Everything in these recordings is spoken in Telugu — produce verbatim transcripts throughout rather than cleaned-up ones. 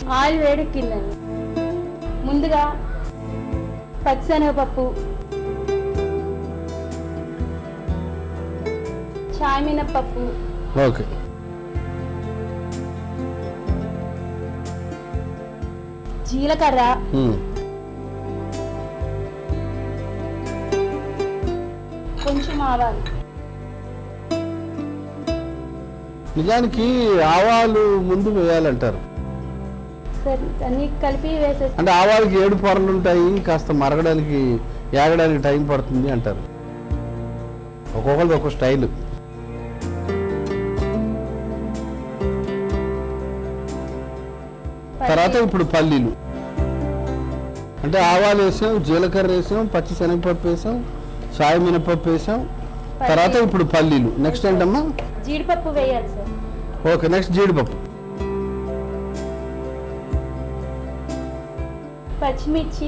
ఆయిల్ వేడెక్కిందండి. ముందుగా పచ్చిశనగపప్పు, చాయ్ మినప్పప్పు, ఓకే, జీలకర్ర, కొంచెం ఆవాలు. నిజానికి ఆవాలు ముందు వేయాలంటారు సరే, అన్ని కలిపి వేసేసి అంటే ఆవాలకి ఏడు పొరలు ఉంటాయి, కాస్త మరగడానికి ఏగడానికి టైం పడుతుంది అంటారు. ఒక్కొక్కరికి ఒక్కొక్క స్టైల్. తర్వాత ఇప్పుడు పల్లీలు అంటే ఆవాలు వేసాం, జీలకర్ర వేసాం, పచ్చి శనగపప్పు వేసాం, చాయ్ మినపప్పు వేసాం. తర్వాత ఇప్పుడు పల్లీలు. నెక్స్ట్ ఏంటమ్మా? జీడిపప్పు వేయాలి సార్. ఓకే, నెక్స్ట్ జీడిపప్పు, పచ్చిమిర్చి,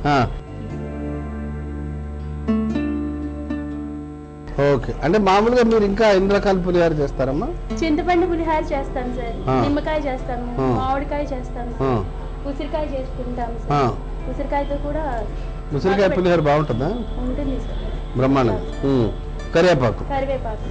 ఓకే. అంటే మామూలుగా మీరు ఇంకా ఎన్ని రకాల పులిహార చేస్తారమ్మా? చింతపండు పులిహార చేస్తాను సార్, నిమ్మకాయ చేస్తాను, మామిడికాయ చేస్తాను, ఉసిరికాయ చేసుకుంటాం సార్. ఉసిరికాయతో కూడా ఉసిరికాయ పులిహార బాగుంటుందా? ఉంటుంది సార్, బ్రహ్మాండం. కరివేపాకు, కరివేపాకు.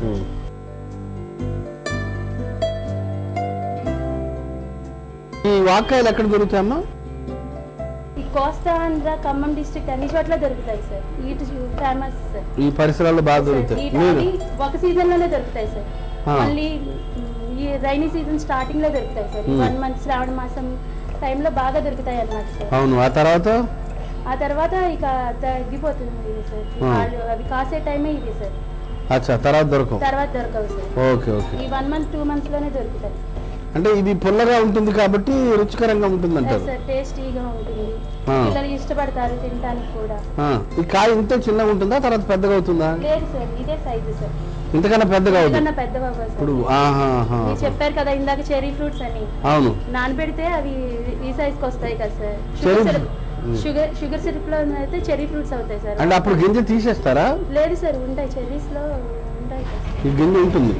ఈ వాక్కాయలు ఎక్కడ దొరుకుతాయమ్మా? ఈ కోస్తా ఆంధ్ర, ఖమ్మం డిస్ట్రిక్ట్ అన్ని చోట్ల దొరుకుతాయి సార్. వీటి ఫేమస్ సార్, ఈ పరిసరాల్లో బాగా దొరుకుతాయి. ఒక సీజన్ లోనే దొరుకుతాయి సార్. మళ్ళీ ఈ రైనీ సీజన్ స్టార్టింగ్ లో దొరుకుతాయి సార్. వన్ మంత్ శ్రావణ మాసం టైంలో బాగా దొరుకుతాయి అన్నమాట సార్. అవును. ఆ తర్వాత ఆ తర్వాత ఇక తగ్గిపోతుంది సార్, అవి కాసే టైమే ఇది సార్. అచ్చా, తర్వాత దొరకవు, తర్వాత దొరకవు సార్. Okay okay. ఈ వన్ మంత్ టూ మంత్స్ లోనే దొరుకుతాయి. అంటే ఇది పుల్లగా ఉంటుంది కాబట్టి రుచికరంగా ఉంటుంది అంటారు సార్, టేస్టీగా ఉంటుంది, పిల్లలు ఇష్టపడతారు తినడానికి కూడా. ఈ కాయ ఇంత చిన్నగా ఉంటుందా, తర్వాత పెద్దగా అవుతుందా? లేదు సార్, ఇదే సైజు సార్. ఇంతకన్నా పెద్దగా అవుతుంది. పెద్దగా ఇప్పుడు చెప్పారు కదా ఇందాక చెర్రీ ఫ్రూట్స్ అని. అవును, నానబెడితే అవి ఈ సైజ్ కి వస్తాయి కదా సార్. షుగర్ షుగర్ సిరప్ లో అయితే చెర్రీ ఫ్రూట్స్ అవుతాయి సార్. అంటే అప్పుడు గింజ తీసేస్తారా? లేదు సార్, ఉంటాయి, చెర్రీస్ లో ఉంటాయి కదా. ఈ గింజ ఉంటుంది.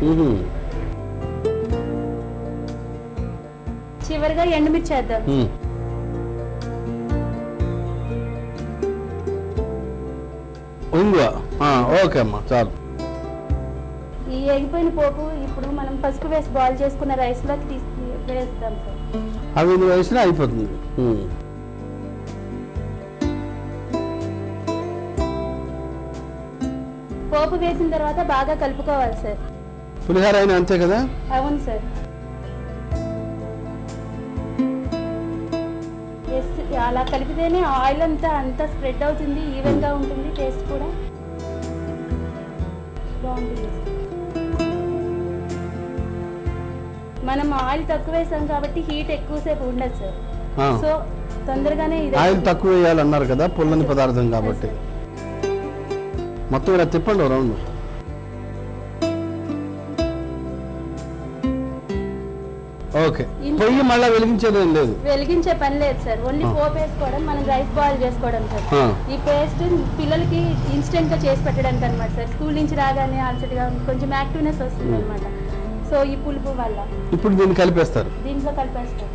చివరిగా ఎండుమిర్చి చేద్దాం. ఓకే అమ్మా, చాలు. ఈ ఎగిపోయిన పోపు ఇప్పుడు మనం పసుపు వేసి బాయిల్ చేసుకున్న రైస్ లోకి తీసి వేస్తాం సార్. అవి వేసినా అయిపోతుంది. పోపు వేసిన తర్వాత బాగా కలుపుకోవాలి సార్. పులిహార అయినా అంతే కదా? అవును సార్. అలా కలిపితేనే ఆయిల్ అంతా అంతా స్ప్రెడ్ అవుతుంది, ఈవెన్ గా ఉంటుంది, టేస్ట్ కూడా బాగుంటుంది. మనం ఆయిల్ తక్కువ వేసాం కాబట్టి హీట్ ఎక్కువసేపు ఉండదు సార్. సో తొందరగానే ఆయిల్ తక్కువ వేయాలన్నారు కదా, పుల్లని పదార్థం కాబట్టి. మొత్తం ఇలా తిప్పండి రౌండ్. ఓకే, పొయ్యి మళ్ళీ వెలిగించేది ఏం లేదు? వెలిగించే పని లేదు సార్, ఓన్లీ పోపు వేసుకోవడం, మనం రైస్ బాయిల్ చేసుకోవడం సార్. ఈ పేస్ట్ పిల్లలకి ఇన్స్టెంట్ గా చేసి పెట్టడానికి అనమాట సార్. స్కూల్ నుంచి రాగానే అలసటగా కొంచెం యాక్టివ్నెస్ వస్తుంది అనమాట. సో ఈ పులుపు వల్ల ఇప్పుడు దీన్ని కలిపేస్తారు, దీంట్లో కలిపేస్తారు.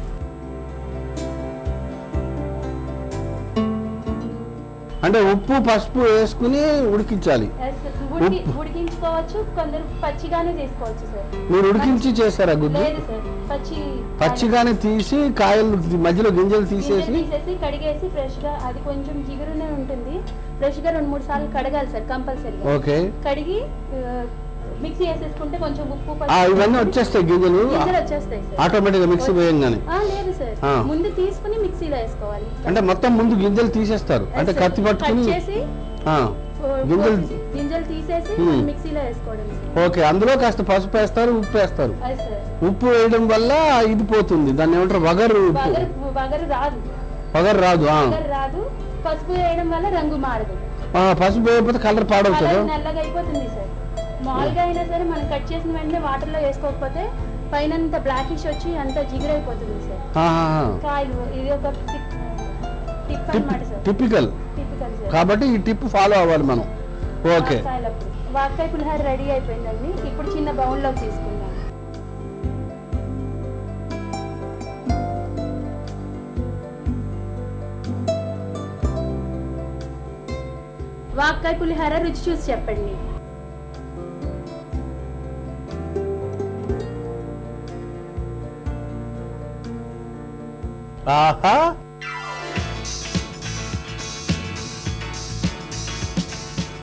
అంటే ఉప్పు పసుపు వేసుకుని ఉడికించాలి. ఉడికించుకోవచ్చు, కొందరు పచ్చిగానే చేసుకోవచ్చు సార్. మీరు ఉడికించి చేస్తారా గుడ్డు? లేదు సార్, పచ్చి పచ్చిగానే తీసి కాయలు మధ్యలో గింజలు తీసేసి తీసేసి కడిగేసి ఫ్రెష్ గా, అది కొంచెం జిగురునే ఉంటుంది, ఫ్రెష్ గా రెండు మూడు సార్లు కడగాలి సార్ కంపల్సరీ. ఓకే, కడిగి మిక్సీ వేసేసుకుంటే కొంచెం ఉప్పు ఇవన్నీ వచ్చేస్తాయి, గింజలు వచ్చేస్తాయి ఆటోమేటిక్ గా మిక్సీ వేయంగానే. లేదు సార్, ముందు తీసుకుని మిక్సీలో వేసుకోవాలి. అంటే మొత్తం ముందు గింజలు తీసేస్తారు, అంటే కత్తి పట్టుకుని గింజలు గింజలు తీసేసి మిక్సీలో వేసుకోవడం. ఓకే, అందులో కాస్త పసుపు వేస్తారు, ఉప్పు వేస్తారు. ఉప్పు వేయడం వల్ల ఇది పోతుంది, దాన్ని ఏమంటారు, వగరు. వగరు రాదు, వగరు రాదు రాదు పసుపు వేయడం వల్ల రంగు మారదు. పసుపు వేయకపోతే కలర్ పాడవుతుంది, నల్లగా అయిపోతుంది సార్. మామూలుగా అయినా సరే మనం కట్ చేసిన వెంటనే వాటర్ లో వేసుకోకపోతే పైన బ్లాకిష్ వచ్చి అంత జిగురైపోతుంది సార్ కాయలు. ఇది ఒక టిప్ అన్నమాట సార్, టిపికల్. కాబట్టి ఈ టిప్ ఫాలో అవ్వాలి మనం. ఓకే, వాక్కాయ పులిహార రెడీ అయిపోయిందండి. ఇప్పుడు చిన్న బౌల్ లోకి తీసుకుందాం. వాక్కాయ పులిహార రుచి చూసి చెప్పండి. ఆహా